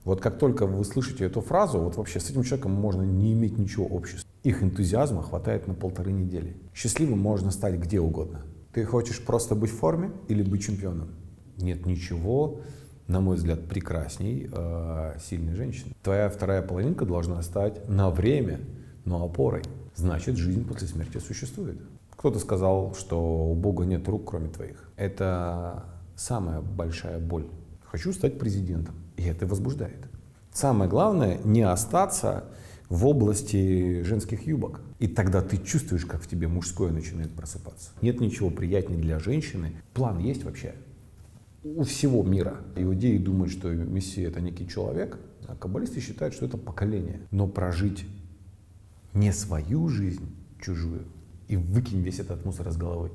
Вот как только вы слышите эту фразу, вот вообще с этим человеком можно не иметь ничего общего. Их энтузиазма хватает на 1,5 недели. Счастливым можно стать где угодно. Ты хочешь просто быть в форме или быть чемпионом? Нет ничего, на мой взгляд, прекрасней сильной женщины. Твоя вторая половинка должна стать на время, но опорой. Значит, жизнь после смерти существует. Кто-то сказал, что у Бога нет рук, кроме твоих. Это самая большая боль. Хочу стать президентом, и это возбуждает. Самое главное — не остаться в области женских юбок. И тогда ты чувствуешь, как в тебе мужское начинает просыпаться. Нет ничего приятнее для женщины. План есть вообще у всего мира. Иудеи думают, что Мессия — это некий человек, а каббалисты считают, что это поколение. Но прожить не свою жизнь, чужую, и выкинь весь этот мусор из головы.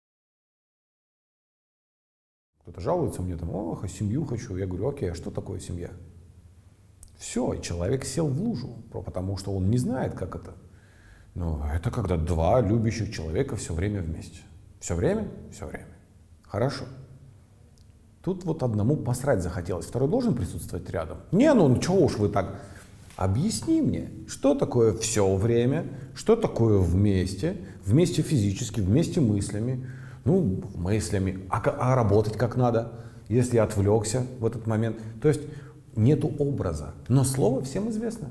Кто-то жалуется мне, там, ох, семью хочу. Я говорю, окей, а что такое семья? Все, человек сел в лужу, потому что он не знает, как это. Но это когда два любящих человека все время вместе. Все время? Все время. Хорошо. Тут вот одному посрать захотелось, второй должен присутствовать рядом. Не, ну чего уж вы так. Объясни мне, что такое все время, что такое вместе, вместе физически, вместе мыслями. Ну, мыслями. А работать как надо, если я отвлекся в этот момент. То есть нету образа. Но слово всем известно.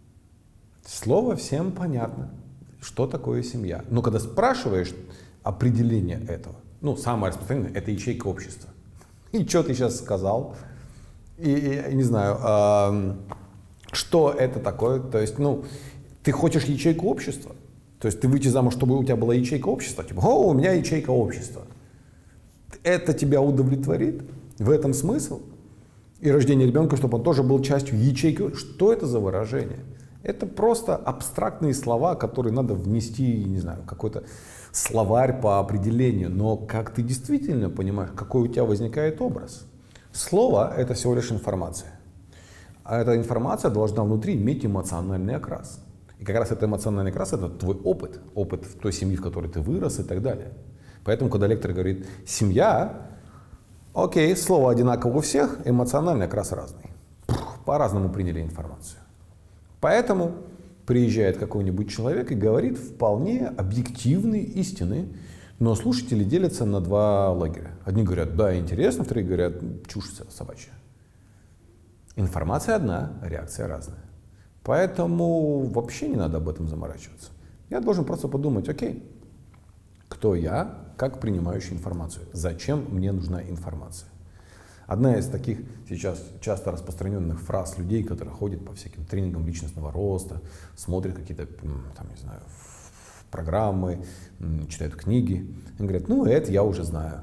Слово всем понятно, что такое семья. Но когда спрашиваешь определение этого, ну, самое распространенное — это ячейка общества. И что ты сейчас сказал? И не знаю, что это такое? То есть, ну, ты хочешь ячейку общества? То есть ты выйти замуж, чтобы у тебя была ячейка общества? Типа, о, у меня ячейка общества. Это тебя удовлетворит? В этом смысл? И рождение ребенка, чтобы он тоже был частью ячейки. Что это за выражение? Это просто абстрактные слова, которые надо внести, не знаю, какой-то словарь по определению. Но как ты действительно понимаешь, какой у тебя возникает образ? Слово — это всего лишь информация. А эта информация должна внутри иметь эмоциональный окрас. И как раз этот эмоциональный окрас — это твой опыт. Опыт в той семье, в которой ты вырос и так далее. Поэтому, когда лектор говорит «семья», окей, слово одинаково у всех, эмоциональный окрас разный. По-разному приняли информацию. Поэтому приезжает какой-нибудь человек и говорит вполне объективные истины, но слушатели делятся на два лагеря. Одни говорят «да, интересно», вторые говорят «чушь собачья». Информация одна, реакция разная. Поэтому вообще не надо об этом заморачиваться. Я должен просто подумать, окей, кто я, как принимающий информацию, зачем мне нужна информация. Одна из таких сейчас часто распространенных фраз людей, которые ходят по всяким тренингам личностного роста, смотрят какие-то, там, не знаю, программы, читают книги, и говорят, ну, это я уже знаю.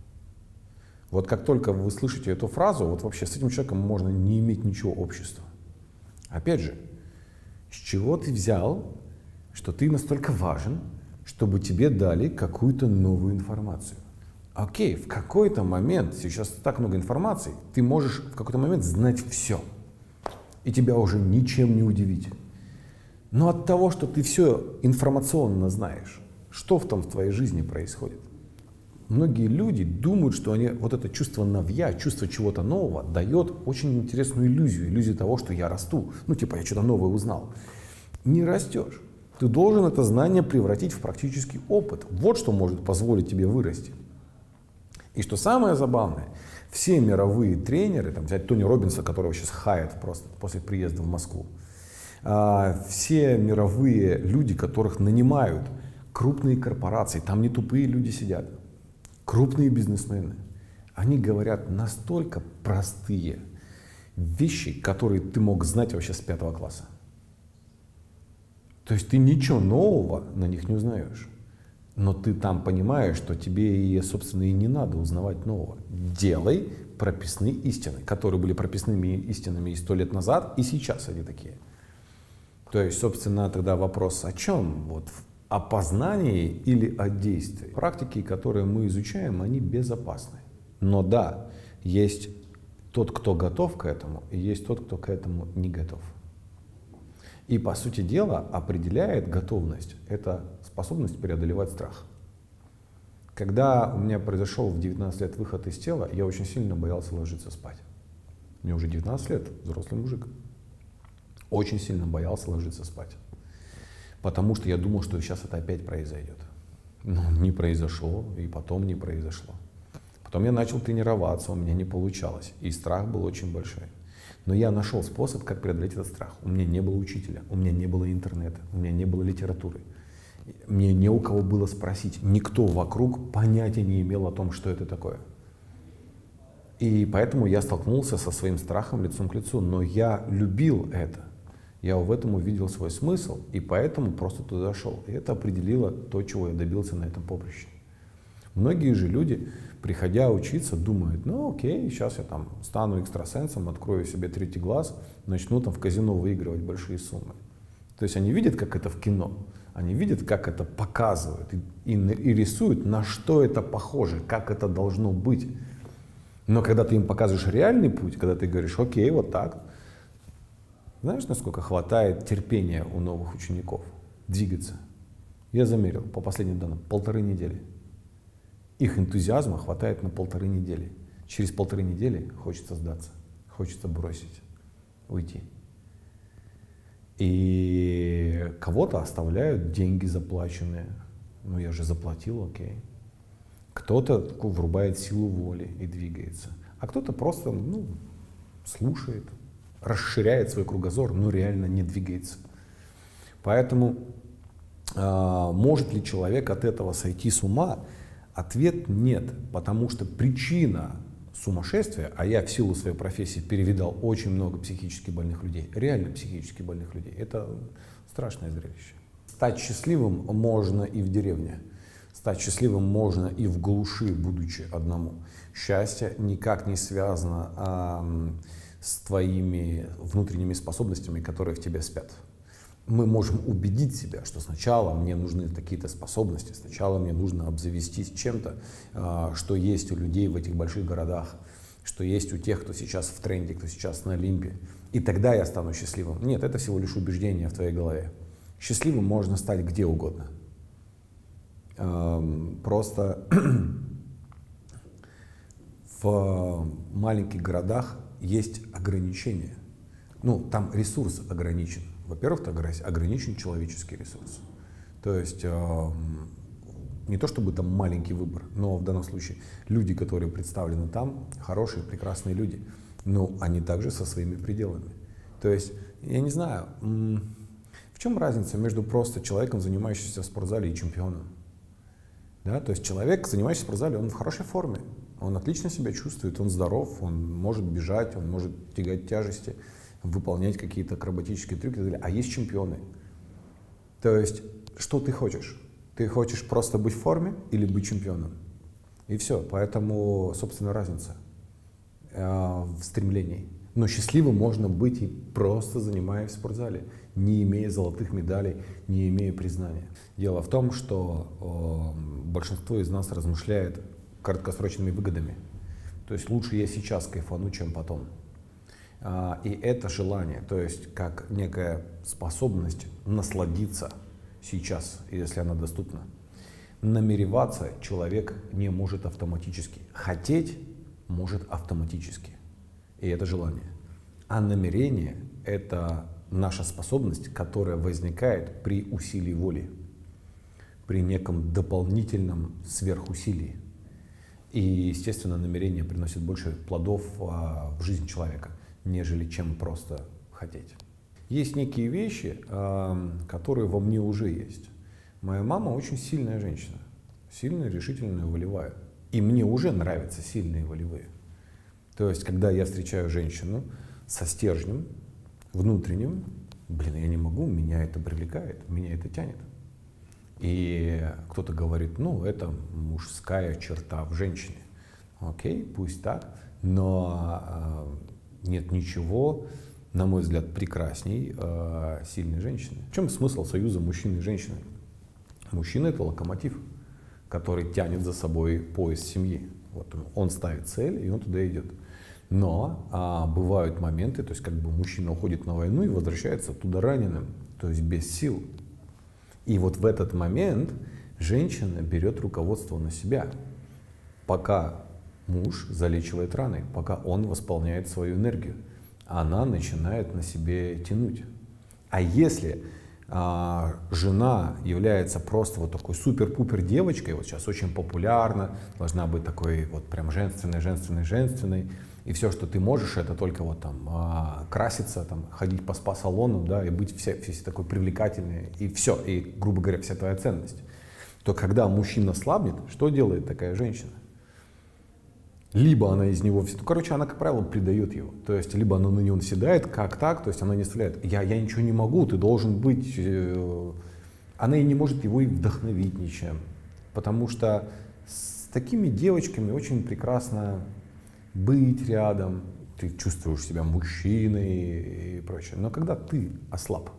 Вот как только вы слышите эту фразу, вот вообще с этим человеком можно не иметь ничего общества. Опять же, с чего ты взял, что ты настолько важен, чтобы тебе дали какую-то новую информацию? Окей, в какой-то момент, сейчас так много информации, ты можешь в какой-то момент знать все, и тебя уже ничем не удивить. Но от того, что ты все информационно знаешь, что в твоей жизни происходит? Многие люди думают, что вот это чувство новья, чувство чего-то нового дает очень интересную иллюзию того, что я расту. Ну, типа, я что-то новое узнал. Не растешь. Ты должен это знание превратить в практический опыт. Вот что может позволить тебе вырасти. И что самое забавное, все мировые тренеры, там, взять Тони Роббинса, которого сейчас хаят просто после приезда в Москву, все мировые люди, которых нанимают крупные корпорации, там не тупые люди сидят, крупные бизнесмены, они говорят настолько простые вещи, которые ты мог знать вообще с 5 класса. То есть ты ничего нового на них не узнаешь. Но ты там понимаешь, что тебе, собственно, и не надо узнавать нового. Делай прописные истины, которые были прописными истинами и 100 лет назад, и сейчас они такие. То есть, собственно, тогда вопрос о чем? Вот о познании или о действии? Практики, которые мы изучаем, они безопасны. Но да, есть тот, кто готов к этому, и есть тот, кто к этому не готов. И, по сути дела, определяет готовность — это способность преодолевать страх. Когда у меня произошел в 19 лет выход из тела, я очень сильно боялся ложиться спать. Мне уже 19 лет, взрослый мужик. Очень сильно боялся ложиться спать. Потому что я думал, что сейчас это опять произойдет. Но не произошло, и потом не произошло. Потом я начал тренироваться, у меня не получалось. И страх был очень большой. Но я нашел способ, как преодолеть этот страх. У меня не было учителя, у меня не было интернета, у меня не было литературы. Мне не у кого было спросить. Никто вокруг понятия не имел о том, что это такое. И поэтому я столкнулся со своим страхом лицом к лицу. Но я любил это. Я в этом увидел свой смысл, и поэтому просто туда шел. И это определило то, чего я добился на этом поприще. Многие же люди, приходя учиться, думают, ну окей, сейчас я там стану экстрасенсом, открою себе третий глаз, начну там в казино выигрывать большие суммы. То есть они видят, как это в кино, они видят, как это показывают и рисуют, на что это похоже, как это должно быть. Но когда ты им показываешь реальный путь, когда ты говоришь, окей, вот так, знаешь, насколько хватает терпения у новых учеников двигаться? Я замерил, по последним данным, 1,5 недели. Их энтузиазма хватает на 1,5 недели. Через 1,5 недели хочется сдаться, хочется бросить, уйти. И кого-то оставляют деньги заплаченные. Ну, я же заплатил, окей. Кто-то врубает силу воли и двигается. А кто-то просто, ну, слушает, расширяет свой кругозор, но реально не двигается. Поэтому может ли человек от этого сойти с ума? Ответ нет, потому что причина сумасшествия, а я в силу своей профессии перевидал очень много психически больных людей, реально психически больных людей, это страшное зрелище. Стать счастливым можно и в деревне, стать счастливым можно и в глуши, будучи одному. Счастье никак не связано с твоими внутренними способностями, которые в тебе спят. Мы можем убедить себя, что сначала мне нужны какие-то способности, сначала мне нужно обзавестись чем-то, что есть у людей в этих больших городах, что есть у тех, кто сейчас в тренде, кто сейчас на Олимпе. И тогда я стану счастливым. Нет, это всего лишь убеждение в твоей голове. Счастливым можно стать где угодно. Просто в маленьких городах есть ограничения. Ну, там ресурс ограничен. Во-первых, ограничен человеческий ресурс. То есть не то чтобы там маленький выбор, но в данном случае люди, которые представлены там, хорошие, прекрасные люди, но они также со своими пределами. То есть, я не знаю, в чем разница между просто человеком, занимающимся в спортзале, и чемпионом? Да? То есть человек, занимающийся в спортзале, он в хорошей форме, он отлично себя чувствует, он здоров, он может бежать, он может тягать тяжести, выполнять какие-то акробатические трюки и так далее. А есть чемпионы. То есть, что ты хочешь? Ты хочешь просто быть в форме или быть чемпионом? И все. Поэтому, собственно, разница в стремлении. Но счастливым можно быть и просто занимаясь в спортзале, не имея золотых медалей, не имея признания. Дело в том, что большинство из нас размышляет краткосрочными выгодами. То есть лучше я сейчас кайфану, чем потом. И это желание, то есть как некая способность насладиться сейчас, если она доступна. Намереваться человек не может автоматически. Хотеть может автоматически. И это желание. А намерение — это наша способность, которая возникает при усилии воли, при неком дополнительном сверхусилии. И, естественно, намерение приносит больше плодов в жизнь человека, нежели чем просто хотеть. Есть некие вещи, которые во мне уже есть. Моя мама очень сильная женщина, сильная, решительная, волевая. И мне уже нравятся сильные волевые. То есть, когда я встречаю женщину со стержнем внутренним, я не могу, меня это привлекает, меня это тянет. И кто-то говорит, это мужская черта в женщине. Окей, пусть так, но нет ничего, на мой взгляд, прекрасней сильной женщины. В чем смысл союза мужчины и женщины? Мужчина — это локомотив, который тянет за собой поезд семьи. Вот он ставит цель, и он туда идет. Но бывают моменты, то есть мужчина уходит на войну и возвращается оттуда раненым, то есть без сил. И вот в этот момент женщина берет руководство на себя. Пока Муж залечивает раны, пока он восполняет свою энергию. Она начинает на себе тянуть. А если жена является просто вот такой супер-пупер девочкой, вот сейчас очень популярна, должна быть такой вот прям женственной, и все, что ты можешь, это только вот там краситься, там, ходить по спа-салонам, да, и быть все такой привлекательной, и все, и, грубо говоря, вся твоя ценность. То когда мужчина слабнет, что делает такая женщина? Либо она из него, короче, она, как правило, предает его. То есть, либо она на него наседает, как так, то есть она не оставляет. Я ничего не могу, ты должен быть. Она и не может его и вдохновить ничем. Потому что с такими девочками очень прекрасно быть рядом. Ты чувствуешь себя мужчиной и прочее. Но когда ты ослаб,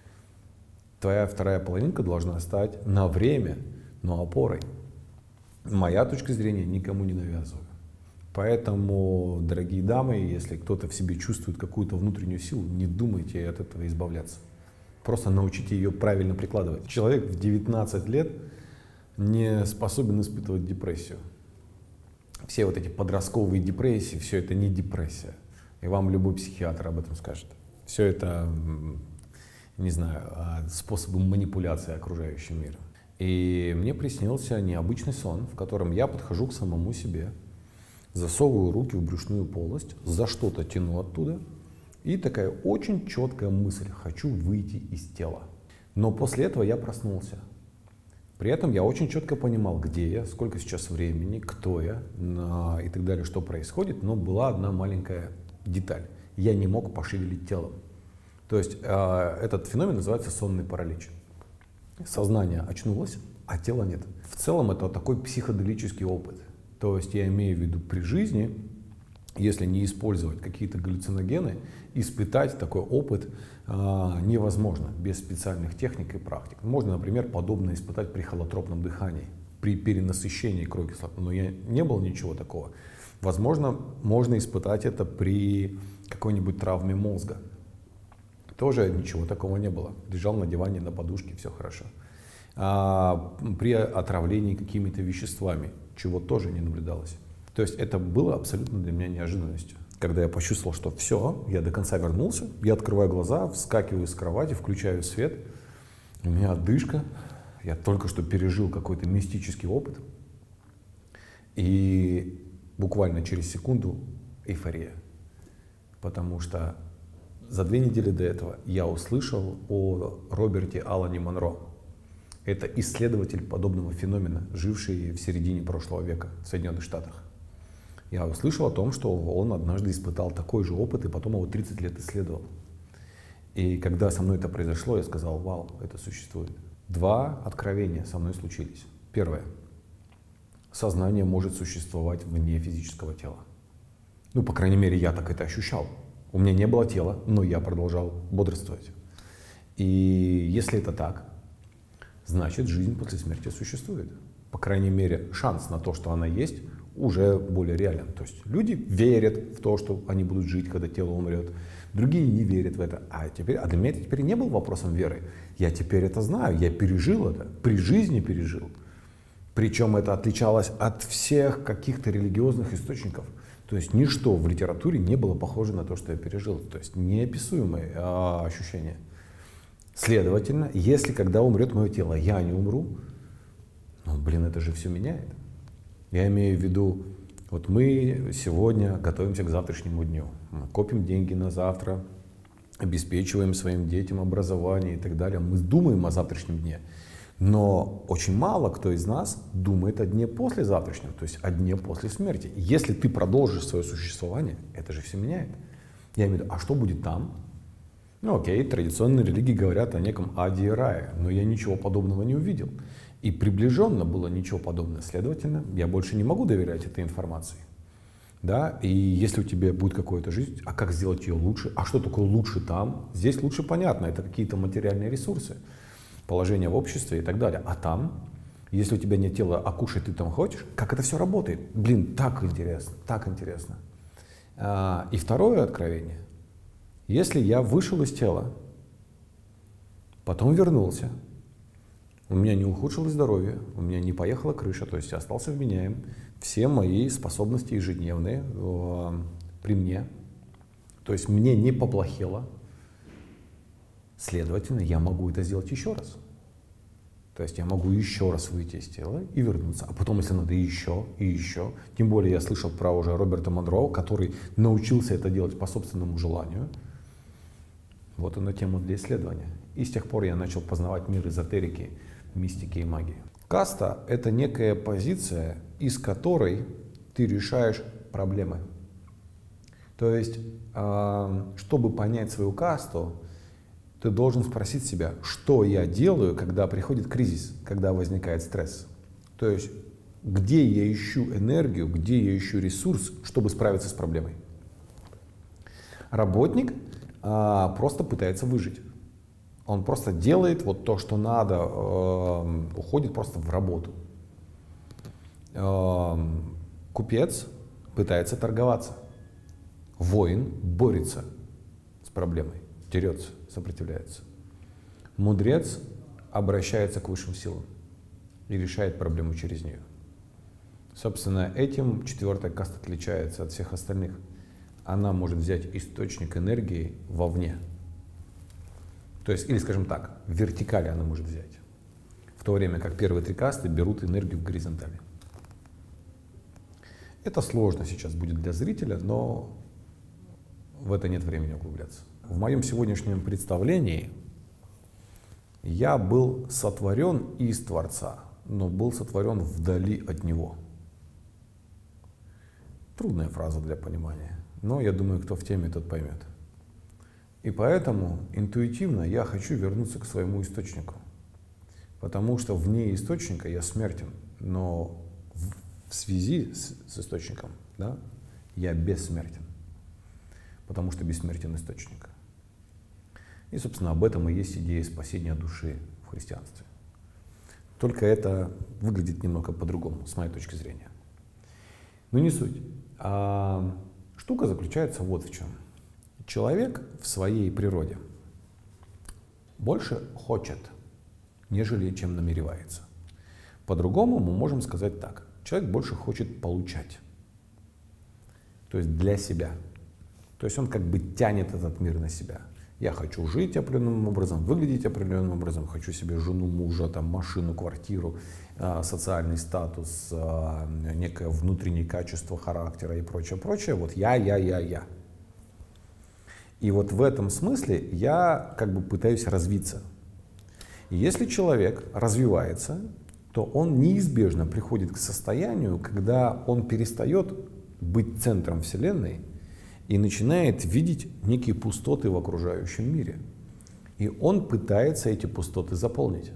твоя вторая половинка должна стать на время, но опорой. Моя точка зрения, никому не навязываю. Поэтому, дорогие дамы, если кто-то в себе чувствует какую-то внутреннюю силу, не думайте от этого избавляться. Просто научите ее правильно прикладывать. Человек в 19 лет не способен испытывать депрессию. Все вот эти подростковые депрессии, все это не депрессия. И вам любой психиатр об этом скажет. Все это, не знаю, способы манипуляции окружающим миром. И мне приснился необычный сон, в котором я подхожу к самому себе, засовываю руки в брюшную полость, за что-то тяну оттуда, и такая очень четкая мысль: хочу выйти из тела. Но после этого я проснулся. При этом я очень четко понимал, где я, сколько сейчас времени, кто я и так далее, что происходит, но была одна маленькая деталь. Я не мог пошевелить телом. То есть этот феномен называется сонный паралич. Сознание очнулось, а тела нет. В целом это такой психоделический опыт. То есть я имею в виду, при жизни, если не использовать какие-то галлюциногены, испытать такой опыт невозможно без специальных техник и практик. Можно, например, подобное испытать при холотропном дыхании, при перенасыщении крови кислорода. Но не было ничего такого. Возможно, можно испытать это при какой-нибудь травме мозга. Тоже ничего такого не было. Лежал на диване, на подушке, все хорошо. При отравлении какими-то веществами, чего тоже не наблюдалось. То есть это было абсолютно для меня неожиданностью. Когда я почувствовал, что все, я до конца вернулся, я открываю глаза, вскакиваю с кровати, включаю свет, у меня одышка, я только что пережил какой-то мистический опыт, и буквально через секунду эйфория. Потому что за 2 недели до этого я услышал о Роберте Алане Монро. Это исследователь подобного феномена, живший в середине прошлого века в Соединенных Штатах. Я услышал о том, что он однажды испытал такой же опыт, и потом его 30 лет исследовал. И когда со мной это произошло, я сказал: вау, это существует. 2 откровения со мной случились. Первое. Сознание может существовать вне физического тела. Ну, по крайней мере, я так это ощущал. У меня не было тела, но я продолжал бодрствовать. И если это так, значит, жизнь после смерти существует. По крайней мере, шанс на то, что она есть, уже более реален. То есть люди верят в то, что они будут жить, когда тело умрет. Другие не верят в это. А для меня это теперь не был вопросом веры. Я теперь это знаю, я пережил это, при жизни пережил. Причем это отличалось от всех каких-то религиозных источников. То есть ничто в литературе не было похоже на то, что я пережил. То есть неописуемые ощущения. Следовательно, если когда умрет мое тело, я не умру, ну, блин, это же все меняет. Я имею в виду, вот мы сегодня готовимся к завтрашнему дню. Мы копим деньги на завтра, обеспечиваем своим детям образование и так далее. Мы думаем о завтрашнем дне. Но очень мало кто из нас думает о дне после завтрашнего, то есть о дне после смерти. Если ты продолжишь свое существование, это же все меняет. Я имею в виду, а что будет там? Ну окей, традиционные религии говорят о неком аде и рае, но я ничего подобного не увидел. И приближенно было ничего подобного. Следовательно, я больше не могу доверять этой информации. Да? И если у тебя будет какая-то жизнь, а как сделать ее лучше? А что такое лучше там? Здесь лучше понятно, это какие-то материальные ресурсы, положение в обществе и так далее. А там, если у тебя нет тела, а кушать ты там хочешь, как это все работает? Блин, так интересно, так интересно. И второе откровение. Если я вышел из тела, потом вернулся, У меня не ухудшилось здоровье, у меня не поехала крыша, то есть я остался вменяем. Все мои способности ежедневные при мне. То есть мне не поплохело. Следовательно, я могу это сделать еще раз. То есть я могу еще раз выйти из тела и вернуться. А потом, если надо, еще и еще. Тем более я слышал про уже Роберта Монро, который научился это делать по собственному желанию. Вот она тема для исследования. И с тех пор я начал познавать мир эзотерики, мистики и магии. Каста — это некая позиция, из которой ты решаешь проблемы. То есть, чтобы понять свою касту, ты должен спросить себя, что я делаю, когда приходит кризис, когда возникает стресс. То есть, где я ищу энергию, где я ищу ресурс, чтобы справиться с проблемой. Работник просто пытается выжить. Он просто делает вот то, что надо, уходит просто в работу. Купец пытается торговаться. Воин борется с проблемой, дерется, сопротивляется. Мудрец обращается к высшим силам и решает проблему через нее. Собственно, этим четвертая каста отличается от всех остальных. Она может взять источник энергии вовне. То есть, или скажем так, в вертикали она может взять. В то время как первые три касты берут энергию в горизонтали. Это сложно сейчас будет для зрителя, но в это нет времени углубляться. В моем сегодняшнем представлении я был сотворен из Творца, но был сотворен вдали от Него. Трудная фраза для понимания, но я думаю, кто в теме, тот поймет. И поэтому интуитивно я хочу вернуться к своему источнику, потому что вне источника я смертен, но в связи с источником, да, я бессмертен, потому что бессмертен источник. И, собственно, об этом и есть идея спасения души в христианстве. Только это выглядит немного по-другому, с моей точки зрения. Но не суть. Штука заключается вот в чем. Человек в своей природе больше хочет, нежели чем намеревается. По-другому мы можем сказать так. Человек больше хочет получать. То есть для себя. То есть он как бы тянет этот мир на себя. Я хочу жить определенным образом, выглядеть определенным образом, хочу себе жену, мужа, там, машину, квартиру, социальный статус, некое внутреннее качество характера и прочее, прочее. Вот я. И вот в этом смысле я как бы пытаюсь развиться. И если человек развивается, то он неизбежно приходит к состоянию, когда он перестает быть центром Вселенной и начинает видеть некие пустоты в окружающем мире. И он пытается эти пустоты заполнить,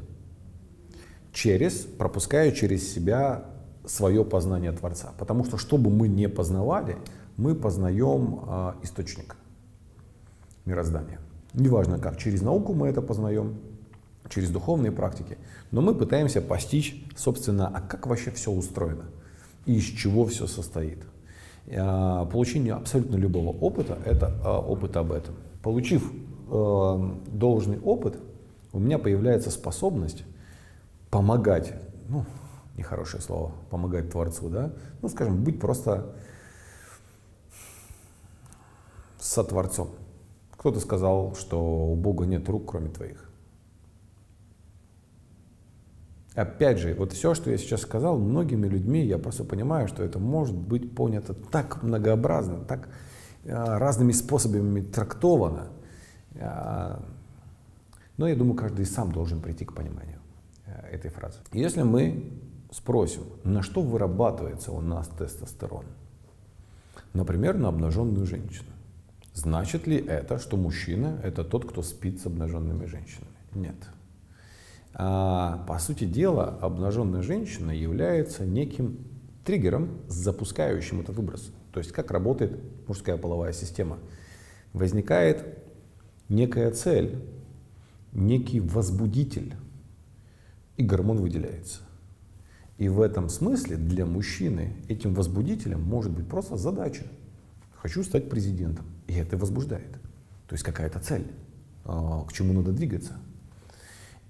пропуская через себя свое познание Творца. Потому что, что бы мы ни познавали, мы познаем источник мироздания. Неважно как, через науку мы это познаем, через духовные практики, но мы пытаемся постичь, собственно, а как вообще все устроено и из чего все состоит. Получение абсолютно любого опыта – это опыт об этом. Получив должный опыт, у меня появляется способность помогать, ну, нехорошее слово, помогать Творцу, да, ну, скажем, быть просто сотворцом. Кто-то сказал, что у Бога нет рук, кроме твоих. Опять же, вот все, что я сейчас сказал, многими людьми, я просто понимаю, что это может быть понято так многообразно, так разными способами трактовано. Но я думаю, каждый сам должен прийти к пониманию этой фразы. Если мы спросим, на что вырабатывается у нас тестостерон, например, на обнаженную женщину, значит ли это, что мужчина – это тот, кто спит с обнаженными женщинами? Нет. По сути дела, обнаженная женщина является неким триггером, запускающим этот выброс. То есть, как работает мужская половая система. Возникает некая цель, некий возбудитель, и гормон выделяется. И в этом смысле для мужчины этим возбудителем может быть просто задача. Хочу стать президентом. И это возбуждает. То есть какая-то цель, к чему надо двигаться.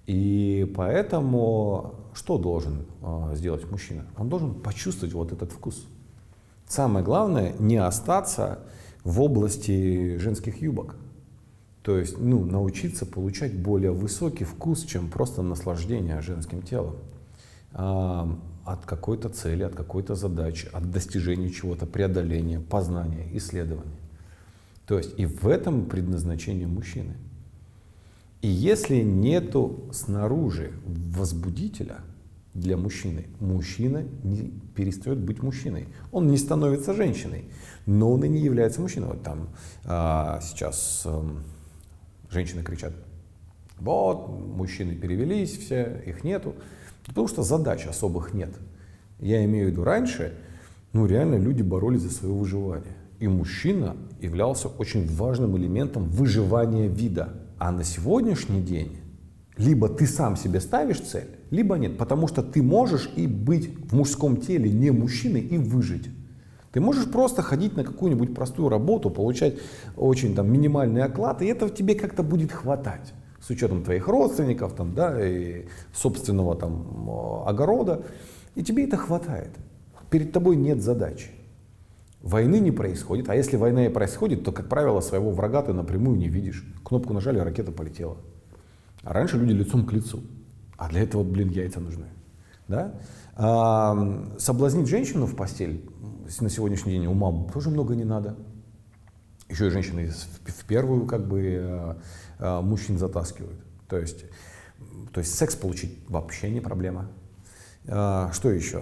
И поэтому что должен сделать мужчина? Он должен почувствовать вот этот вкус. Самое главное, не остаться в области женских юбок. То есть научиться получать более высокий вкус, чем просто наслаждение женским телом. От какой-то цели, от какой-то задачи, от достижения чего-то, преодоления, познания, исследования. То есть и в этом предназначение мужчины. И если нету снаружи возбудителя для мужчины, мужчина не перестает быть мужчиной. Он не становится женщиной, но он и не является мужчиной. Вот там сейчас женщины кричат: вот, мужчины перевелись, все, их нету. Потому что задач особых нет. Я имею в виду, раньше, реально люди боролись за свое выживание. И мужчина являлся очень важным элементом выживания вида. А на сегодняшний день либо ты сам себе ставишь цель, либо нет. Потому что ты можешь и быть в мужском теле не мужчиной и выжить. Ты можешь просто ходить на какую-нибудь простую работу, получать очень минимальный оклад, и этого тебе как-то будет хватать. С учетом твоих родственников, и собственного огорода. И тебе это хватает. Перед тобой нет задачи. Войны не происходит. А если война и происходит, то, как правило, своего врага ты напрямую не видишь. Кнопку нажали, ракета полетела. А раньше люди лицом к лицу. А для этого, яйца нужны. Да? Соблазнить женщину в постель на сегодняшний день ума тоже много не надо. Еще и женщины в первую мужчин затаскивают. То есть секс получить вообще не проблема. Что еще?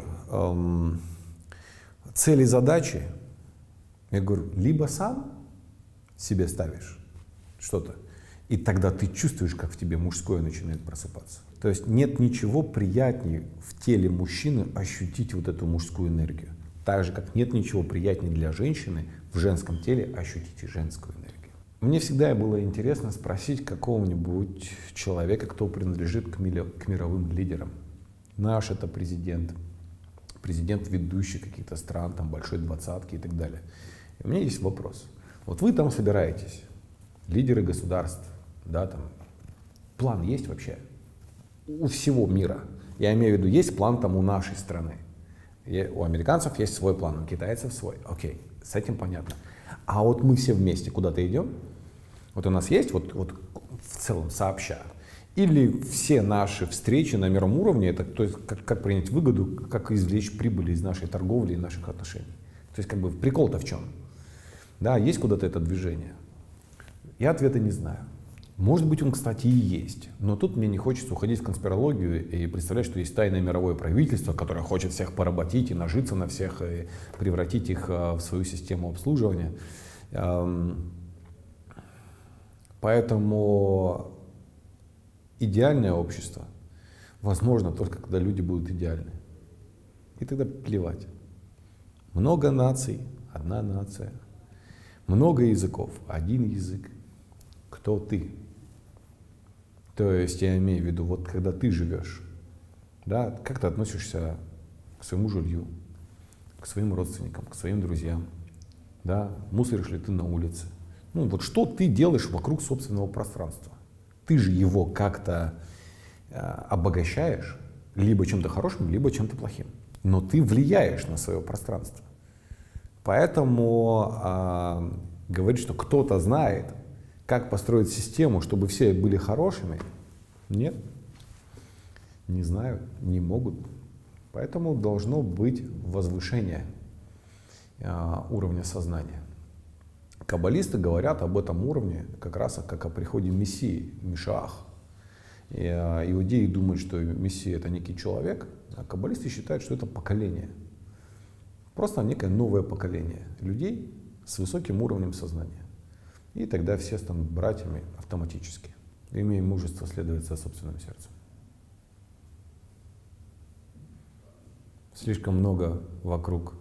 Цели, задачи. Я говорю, либо сам себе ставишь что-то, и тогда ты чувствуешь, как в тебе мужское начинает просыпаться. То есть нет ничего приятнее в теле мужчины ощутить вот эту мужскую энергию. Так же, как нет ничего приятнее для женщины в женском теле ощутить и женскую энергию. Мне всегда было интересно спросить какого-нибудь человека, кто принадлежит к мировым лидерам. Наш это президент ведущих каких-то стран, большой двадцатки и так далее. И у меня есть вопрос. Вот вы там собираетесь, лидеры государств, план есть вообще? У всего мира. Я имею в виду, есть план у нашей страны. У американцев есть свой план, у китайцев свой. Окей, с этим понятно. А вот мы все вместе куда-то идем? Вот у нас есть в целом сообща? Или все наши встречи на мировом уровне, это то есть, как принять выгоду, как извлечь прибыль из нашей торговли и наших отношений? То есть прикол-то в чем? Да, есть куда-то это движение? Я ответа не знаю. Может быть, он, кстати, и есть. Но тут мне не хочется уходить в конспирологию и представлять, что есть тайное мировое правительство, которое хочет всех поработить и нажиться на всех, и превратить их в свою систему обслуживания. Поэтому идеальное общество возможно только когда люди будут идеальны. И тогда плевать. Много наций, одна нация. Много языков, один язык. Кто ты? То есть я имею в виду, когда ты живешь, как ты относишься к своему жилью, к своим родственникам, к своим друзьям, мусоришь ли ты на улице? Что ты делаешь вокруг собственного пространства? Ты же его как-то обогащаешь либо чем-то хорошим, либо чем-то плохим. Но ты влияешь на свое пространство. Поэтому говорить, что кто-то знает, как построить систему, чтобы все были хорошими, нет, не знают, не могут. Поэтому должно быть возвышение уровня сознания. Каббалисты говорят об этом уровне как раз как о приходе Мессии, Мишаах. Иудеи думают, что Мессия — это некий человек, а каббалисты считают, что это поколение. Просто некое новое поколение людей с высоким уровнем сознания. И тогда все станут братьями автоматически, имея мужество следовать за собственным сердцем. Слишком много вокруг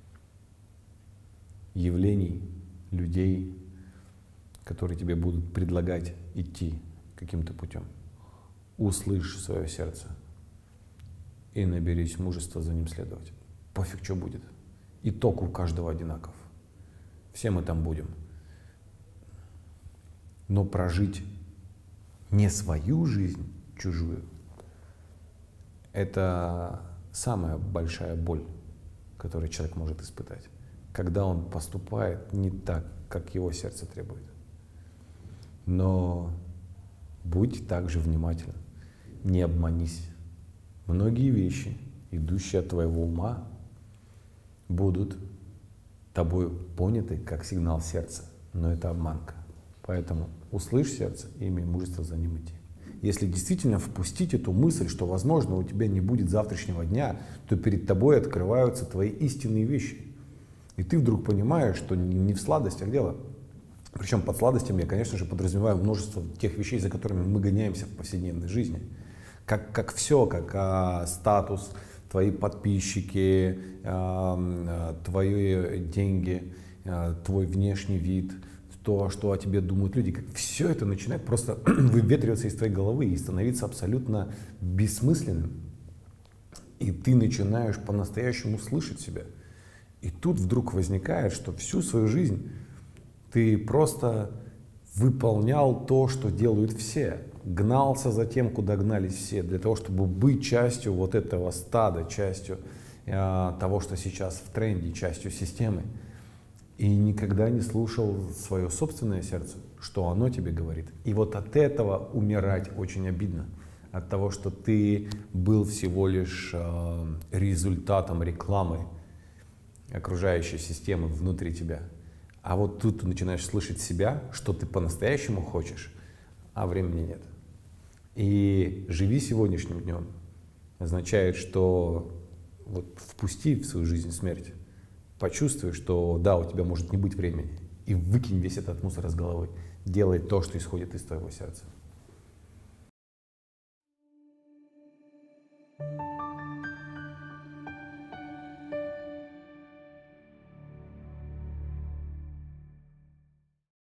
явлений, людей, которые тебе будут предлагать идти каким-то путем. Услышь свое сердце и наберись мужества за ним следовать. Пофиг, что будет. Итог у каждого одинаков. Все мы там будем. Но прожить не свою жизнь, чужую. Это самая большая боль, которую человек может испытать, когда он поступает не так, как его сердце требует. Но будь также внимателен, не обманись. Многие вещи, идущие от твоего ума, будут тобой поняты как сигнал сердца, но это обманка. Поэтому услышь сердце и имей мужество за ним идти. Если действительно впустить эту мысль, что, возможно, у тебя не будет завтрашнего дня, то перед тобой открываются твои истинные вещи. И ты вдруг понимаешь, что не в сладостях дело. Причем под сладостями я, конечно же, подразумеваю множество тех вещей, за которыми мы гоняемся в повседневной жизни. Как все, как статус, твои подписчики, твои деньги, твой внешний вид, то, что о тебе думают люди, как все это начинает просто выветриваться из твоей головы и становиться абсолютно бессмысленным. И ты начинаешь по-настоящему слышать себя. И тут вдруг возникает, что всю свою жизнь ты просто выполнял то, что делают все. Гнался за тем, куда гнались все, для того, чтобы быть частью вот этого стада, частью того, что сейчас в тренде, частью системы. И никогда не слушал свое собственное сердце, что оно тебе говорит. И вот от этого умирать очень обидно. От того, что ты был всего лишь результатом рекламы окружающей системы внутри тебя. А вот тут ты начинаешь слышать себя, что ты по-настоящему хочешь, а времени нет. И живи сегодняшним днем означает, что вот впусти в свою жизнь смерть. Почувствуй, что да, у тебя может не быть времени, и выкинь весь этот мусор из головы. Делай то, что исходит из твоего сердца.